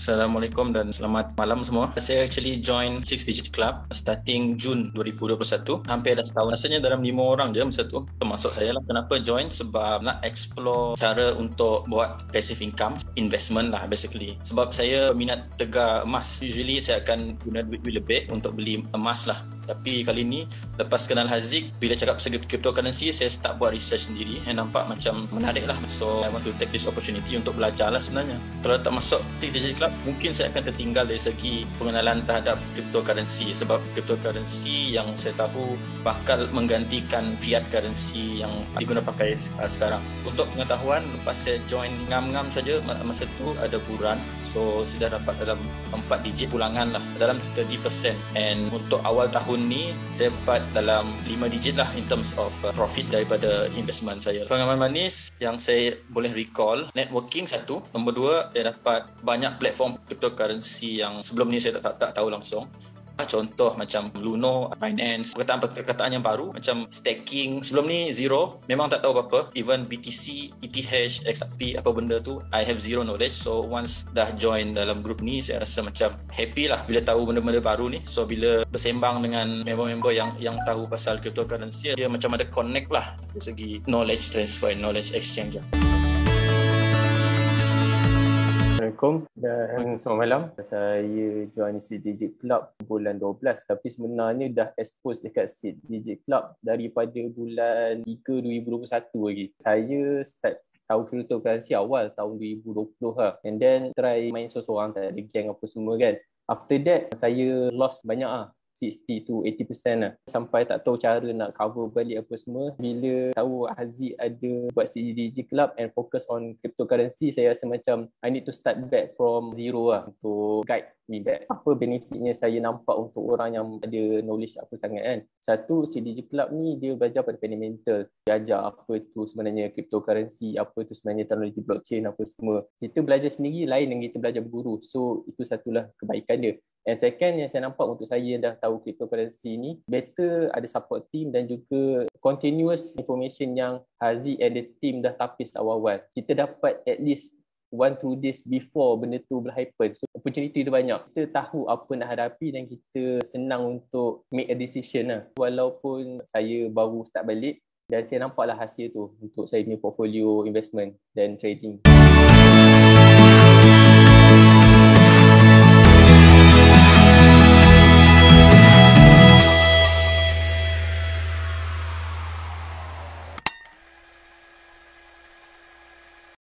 Assalamualaikum dan selamat malam semua. Saya actually join Six Digit Club starting Jun 2021. Hampir dah setahun. Rasanya dalam 5 orang je masa tu. Termasuk saya lah. Kenapa join? Sebab nak explore cara untuk buat passive income, investment lah basically. Sebab saya minat tegar emas. Usually saya akan guna duit lebih untuk beli emas lah. Tapi kali ni lepas kenal Haziq, bila cakap pasal cryptocurrency, saya start buat research sendiri yang nampak macam menarik lah. So I want to take this opportunity untuk belajar lah sebenarnya. Kalau tak masuk Six Digit Club, mungkin saya akan tertinggal dari segi pengenalan terhadap cryptocurrency. Sebab cryptocurrency yang saya tahu bakal menggantikan fiat currency yang diguna pakai sekarang. Untuk pengetahuan, lepas saya join ngam-ngam saja masa tu ada buran. So saya dah dapat dalam 4 digit pulangan lah, dalam 30%. And untuk awal tahun ni saya dapat dalam 5 digit lah in terms of profit daripada investment saya. Pengalaman manis yang saya boleh recall, networking satu. Nombor 2, saya dapat banyak platform cryptocurrency yang sebelum ni saya tak tahu langsung. Contoh macam Luno, Binance, perkataan yang baru macam staking. Sebelum ni zero, memang tak tahu apa-apa. Even BTC, ETH, XRP, apa benda tu, I have zero knowledge. So once dah join dalam group ni, saya rasa macam happy lah bila tahu benda-benda baru ni. So bila bersembang dengan member-member yang tahu pasal cryptocurrency, dia macam ada connect lah dari segi knowledge transfer, knowledge exchange lah. Assalamualaikum dan selamat malam. Saya join Six Digit Club bulan 12, tapi sebenarnya dah expose dekat Six Digit Club daripada bulan 3 2021 lagi. Saya start tahu cryptocurrency awal tahun 2020 lah. And then try main seorang-seorang, tak ada geng apa semua kan. After that saya lost banyak lah, 60 to 80% lah. Sampai tak tahu cara nak cover balik apa semua. Bila tahu Haziq ada buat CDG Club and focus on cryptocurrency, saya rasa macam I need to start back from zero lah untuk guide me back. Apa benefitnya saya nampak untuk orang yang ada knowledge apa sangat kan. Satu, CDG Club ni dia belajar pada fundamental. Dia ajar apa tu sebenarnya cryptocurrency, apa tu sebenarnya teknologi blockchain, apa semua. Kita belajar sendiri lain dengan kita belajar berguru. So itu satulah kebaikan dia. And second yang saya nampak untuk saya yang dah tahu cryptocurrency ni, better ada support team dan juga continuous information yang Haziq and the team dah tapis awal-awal. Kita dapat at least 1-2 days before benda tu berhappen. So opportunity tu banyak. Kita tahu apa nak hadapi dan kita senang untuk make a decision lah. Walaupun saya baru start balik dan saya nampaklah hasil tu untuk saya punya portfolio investment dan trading.